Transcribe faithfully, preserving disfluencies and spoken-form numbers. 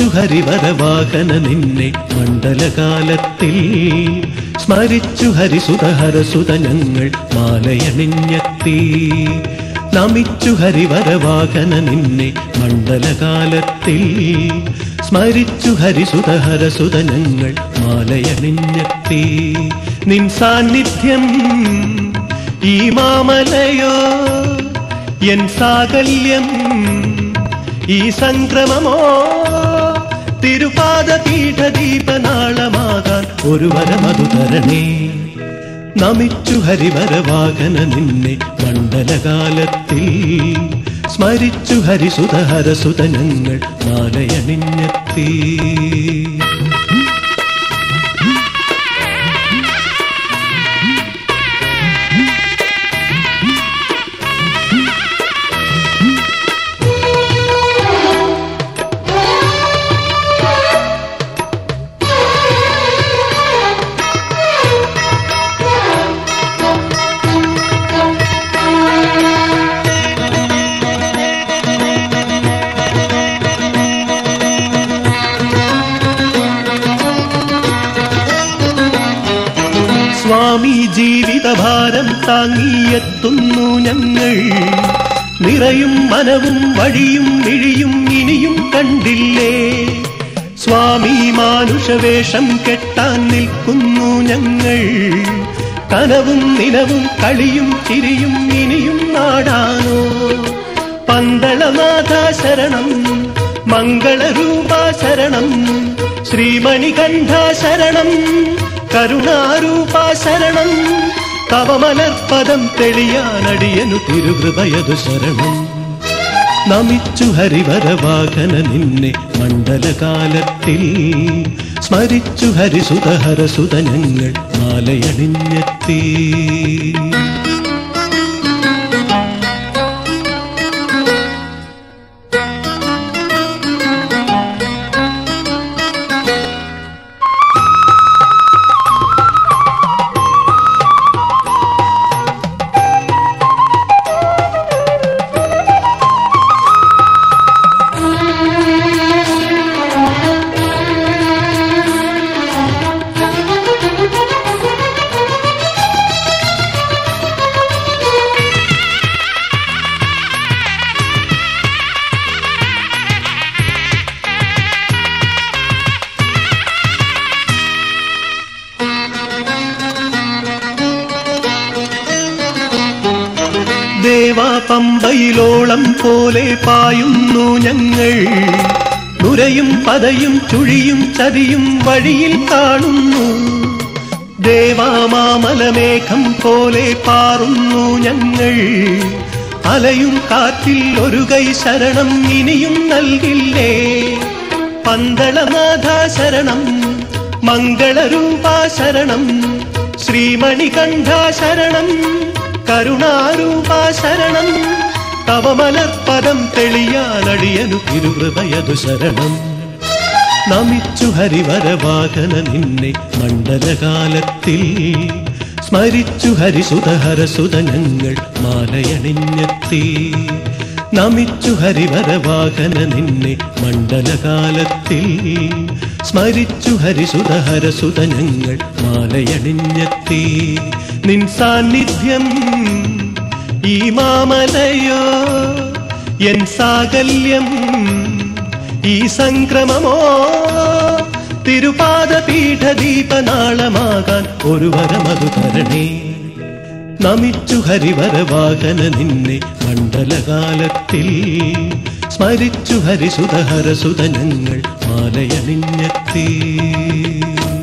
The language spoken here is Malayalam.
ഹരിവരവാഹന നിന്നെ മണ്ഡലകാലത്തിൽ സ്മരിച്ചു ഹരിസുതഹരസുത ഞങ്ങൾ മാലയണിഞ്ഞെത്തി. നമിച്ചു ഹരിവരവാഹന നിന്നെ മണ്ഡലകാലത്തിൽ സ്മരിച്ചു ഹരിസുതഹരസുത ഞങ്ങൾ മാലയണിഞ്ഞെത്തി. നിൻ സാന്നിധ്യം ഈ മാമലയോ, എൻ സാകല്യം ഈ സംക്രമമോ, തിരുപാദ പീഠദീപനാളമാകാൻ ഒരു വരമതു തരണേ. നമിച്ചു ഹരിവരവാഹന നിന്നെ മണ്ഡലകാലത്തിൽ സ്മരിച്ചു ഹരിസുതഹരസുത ഞങ്ങൾ മാലയണിഞ്ഞെത്തി. സ്വാമി ജീവിതഭാരം താങ്ങിയെത്തുന്നു ഞങ്ങൾ. നിറയും മനവും വഴിയും മിഴിയും ഇനിയും കണ്ടില്ലേ. സ്വാമി മാനുഷവേഷം കെട്ടാൻ നിൽക്കുന്നു ഞങ്ങൾ. കനവും നിലവും കളിയും ചിരിയും ഇനിയും നാടാനോ. പന്തളനാഥ ശരണം, മംഗളരൂപ ശരണം, ശ്രീമണികണ്ഠ ശരണം, കരുണാരൂപ ശരണം. തവമലർപ്പദം തെളിയാനടിയനു തിരുകൃപയതു ശരണം. നമിച്ചു ഹരിവരവാഹന നിന്നെ മണ്ഡലകാലത്തിൽ സ്മരിച്ചു ഹരിസുതഹരസുത ഞങ്ങൾ മാലയണിഞ്ഞെത്തി. ദേവാ പമ്പയിലോളം പോലെ പായുന്നു ഞങ്ങൾ. നുരയും പതയും ചുഴിയും ചതിയും വഴിയിൽ കാണുന്നു. ദേവാമാമലമേഘം പോലെ പാറുന്നു ഞങ്ങൾ. അലയും കാറ്റിൽ ഒരു കൈ ശരണം ഇനിയും നൽകില്ലേ. പന്തളനാഥ ശരണം, മംഗളരൂപ ശരണം, ശ്രീമണികണ്ഠ ശരണം, കരുണാരൂപ ശരണം. തവമലർപ്പദം തെളിയാനടിയനു തിരുകൃപയതു ശരണം. നമിച്ചു ഹരിവരവാഹന നിന്നെ മണ്ഡലകാലത്തിൽ സ്മരിച്ചു ഹരിസുതഹരസുത ഞങ്ങൾ മാലയണിഞ്ഞെത്തി. നമിച്ചു ഹരിവരവാഹന നിന്നെ മണ്ഡലകാലത്തിൽ സ്മരിച്ചു ഹരിസുതഹരസുത ഞങ്ങൾ മാലയണിഞ്ഞെത്തി. നിൻ സാന്നിധ്യം ഈ മാമലയോ, എൻ സാകല്യം ഈ സംക്രമമോ, തിരുപാദ പീഠദീപനാളമാകാൻ ഒരു വരമതു തരണേ. നമിച്ചു ഹരിവരവാഹന നിന്നെ മണ്ഡലകാലത്തിൽ സ്മരിച്ചു ഹരിസുതഹരസുത ഞങ്ങൾ മാലയണിഞ്ഞെത്തി.